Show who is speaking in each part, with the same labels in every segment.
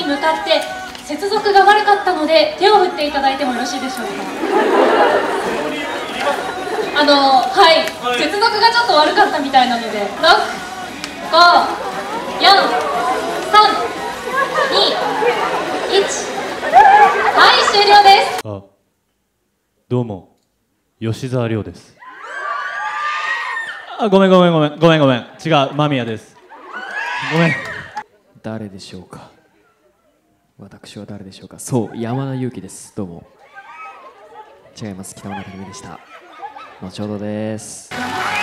Speaker 1: に向かって接続が悪かったので手を振っていただいてもよろしいでしょうか。はい、接続がちょっと悪かったみたいなので、6、5、4、3、2、1、はい、終了です。
Speaker 2: あ、どうも吉沢亮です。あ、ごめん、違う、間宮です。ごめん。
Speaker 3: 誰でしょうか。私は誰でしょうか。そう、山田裕貴です。どうも。違います。北村匠海でした。後ほどです。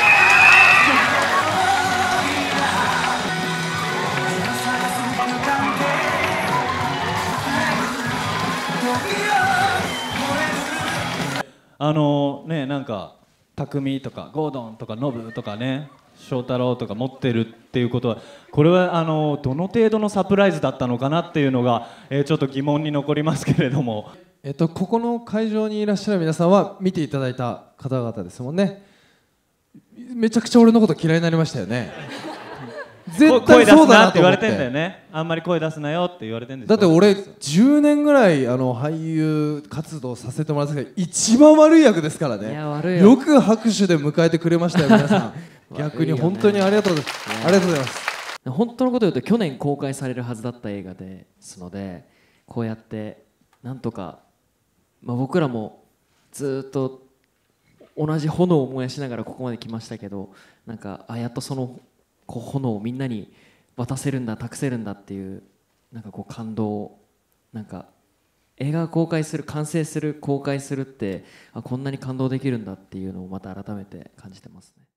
Speaker 2: なんか匠とかゴードンとかノブとかね、翔太郎とか持ってるっていうことは、これはどの程度のサプライズだったのかなっていうのが、ちょっと疑問に残りますけれども、
Speaker 4: ここの会場にいらっしゃる皆さんは見ていただいた方々ですもんね。めちゃくちゃ俺のこと嫌いになりましたよね。絶対そうだなと思って。
Speaker 2: 声出すなって言われてんだよね。あんまり声出すなよって言われてんですよ。
Speaker 4: だって俺10年ぐらい俳優活動させてもらってたけど、一番悪い役ですからね。
Speaker 3: いや、悪いよ。
Speaker 4: よく拍手で迎えてくれましたよ皆さん。逆に本当にありがとうございます。ありがとうございます。
Speaker 3: 本当のことを言うと去年公開されるはずだった映画ですので、こうやってなんとか、僕らもずっと同じ炎を燃やしながらここまで来ましたけど、なんかやっとその炎をみんなに渡せるんだ、託せるんだっていう、なんか感動を、なんか映画が公開する、完成する、公開するってこんなに感動できるんだっていうのをまた改めて感じてますね。